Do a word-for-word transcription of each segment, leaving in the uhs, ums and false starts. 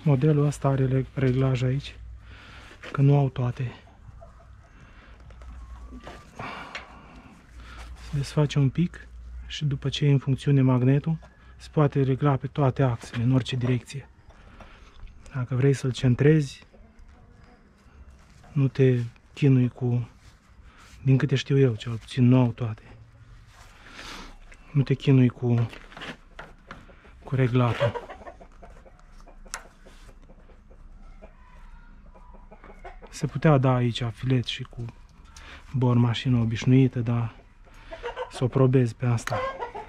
Modelul ăsta are reglaj aici, că nu au toate. Se desface un pic și după ce e în funcțiune magnetul, se poate regla pe toate axele, în orice direcție. Dacă vrei să-l centrezi, nu te chinui cu, din câte știu eu, cel puțin nu au toate. Nu te chinui cu, cu reglatul. Se putea da aici filet și cu bor mașină obișnuită, dar să o probezi pe asta.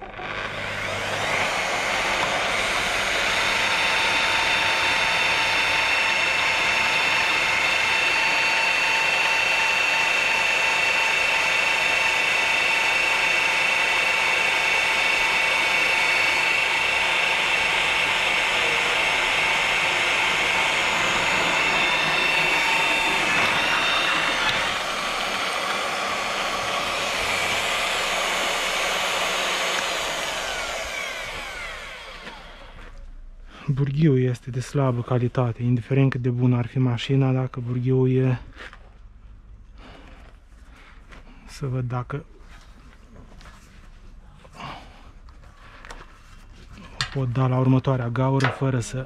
Burghiul este de slabă calitate, indiferent cât de bună ar fi mașina, dacă burghiul e... Să văd dacă o pot da la următoarea gaură fără să...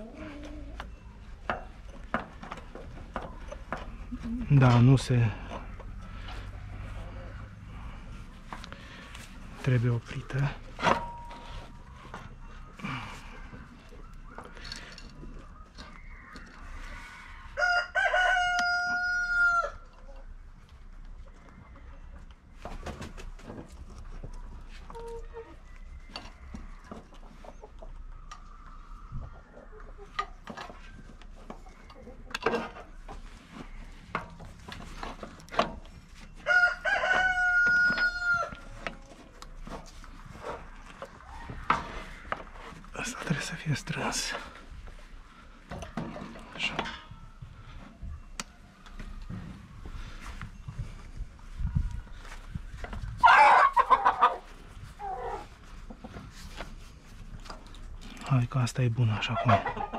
Da, nu se... Trebuie oprită. Asta trebuie să fie strâns. Așa. Hai că asta e bună așa cum e.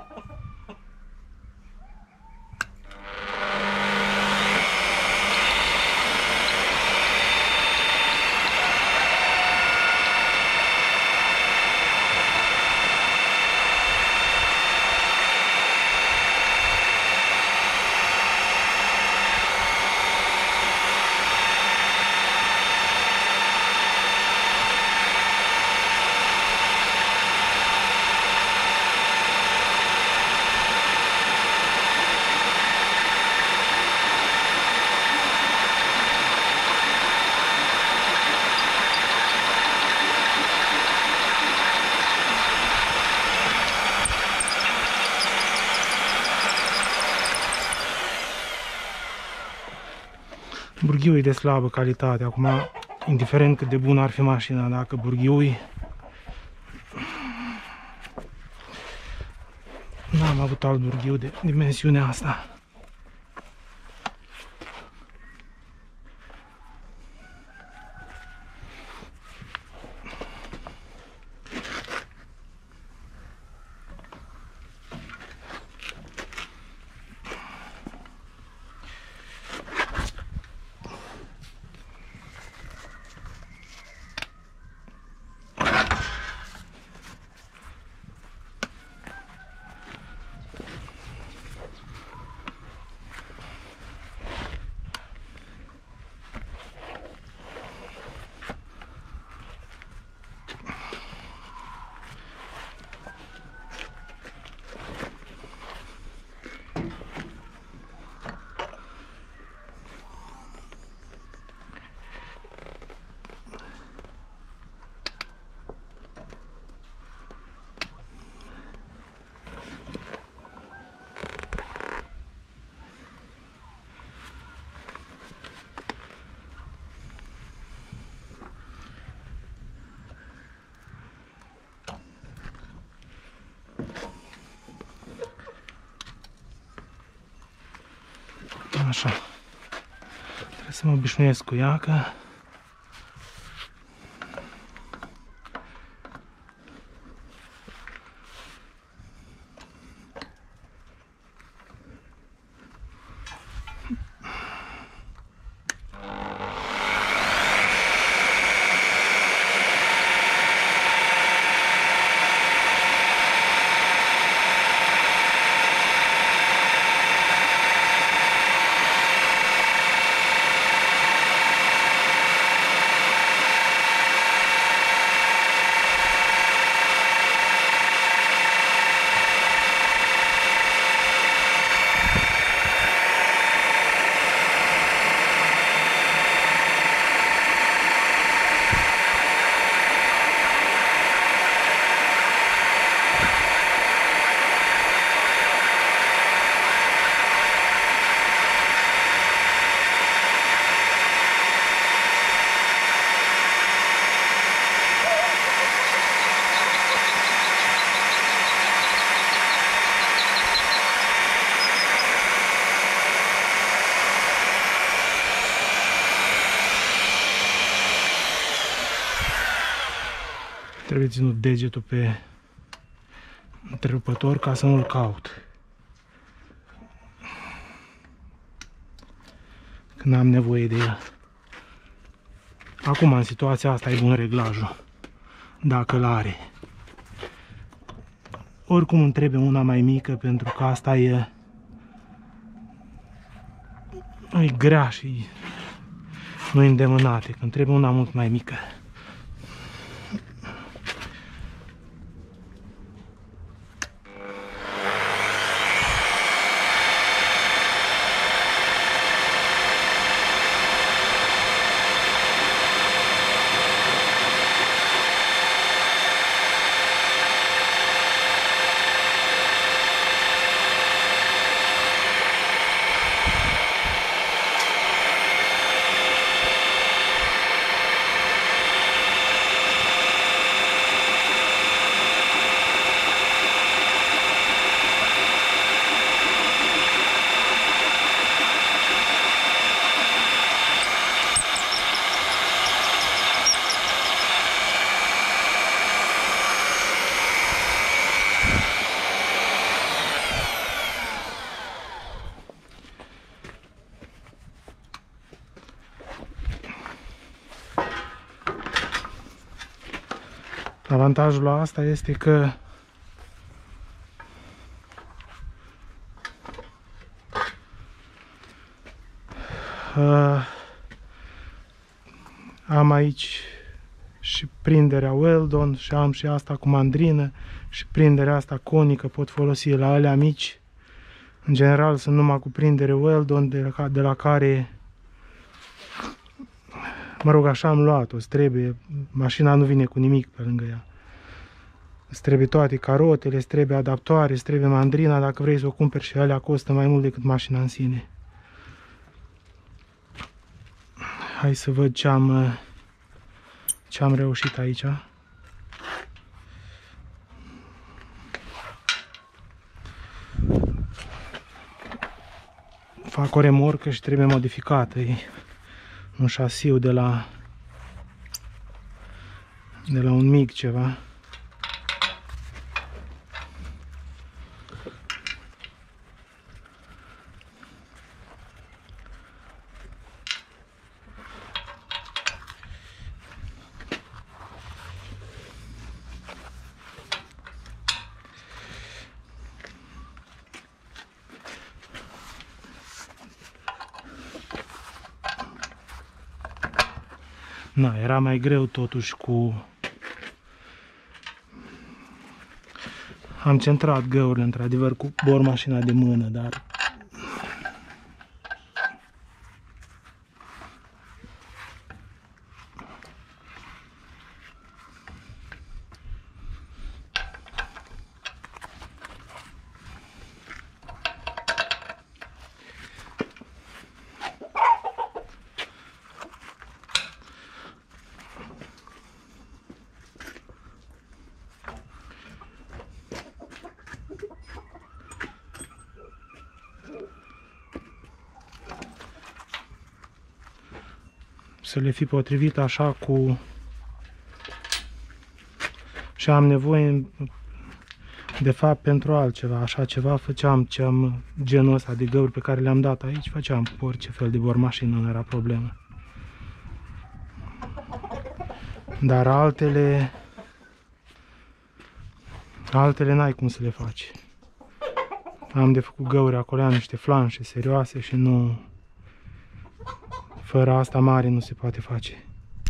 Burghiul e de slabă calitate. Acum, indiferent cât de bună ar fi mașina, dacă burghiul e... N-am avut alt burghiu de dimensiunea asta. Așa. Trebuie să mă obișnuiesc cu ea, că reținut degetul pe întrerupător ca să nu-l caut. Când am nevoie de el. Acum, în situația asta, e bun reglajul. Dacă îl are. Oricum îmi trebuie una mai mică, pentru că asta e... e grea și nu îndemânate. Când trebuie una mult mai mică. Avantajul la asta este că uh, am aici și prinderea Weldon și am și asta cu mandrină și prinderea asta conică, pot folosi la alea mici. În general sunt numai cu prindere Weldon, de la, de la care, mă rog, așa am luat-o, îți trebuie, mașina nu vine cu nimic pe lângă ea. Îți trebuie toate carotele, îți trebuie adaptoare, îți trebuie mandrina, dacă vrei să o cumperi, și alea costă mai mult decât mașina în sine. Hai să văd ce am, ce am reușit aici. Fac o remorcă și trebuie modificată. E un șasiu de la de la un mig ceva. Na, era mai greu totuși cu... Am centrat găurile, într-adevăr, cu bormașina de mână, dar... să le fi potrivit așa cu... Și am nevoie, de fapt, pentru altceva. Așa ceva făceam, ce am, genul ăsta de găuri pe care le-am dat aici, făceam cu orice fel de bormașină, nu era problemă. Dar altele... Altele n-ai cum să le faci. Am de făcut găuri acolo, am niște flanșe serioase și nu... Fără asta mare nu se poate face.